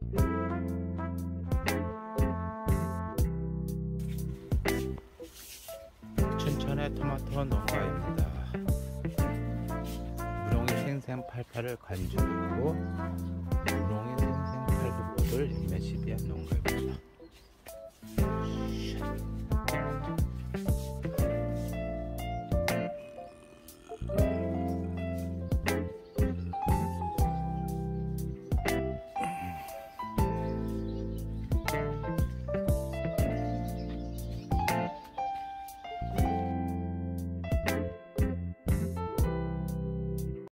춘천의 토마토 농가입니다. 무롱이 생생 88을 관주하고 무롱이 생생 89를 인매시비한 농가입니다.